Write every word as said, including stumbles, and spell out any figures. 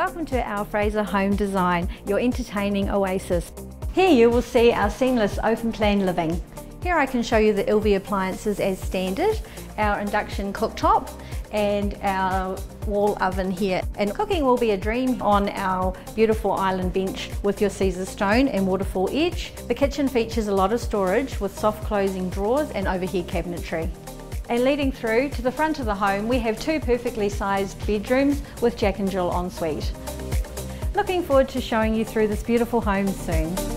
Welcome to our Fraser home design, your entertaining oasis. Here you will see our seamless open plan living. Here I can show you the L V appliances as standard, our induction cooktop and our wall oven here. And cooking will be a dream on our beautiful island bench with your Caesar stone and waterfall edge. The kitchen features a lot of storage with soft closing drawers and overhead cabinetry. And leading through to the front of the home, we have two perfectly sized bedrooms with Jack and Jill ensuite. Looking forward to showing you through this beautiful home soon.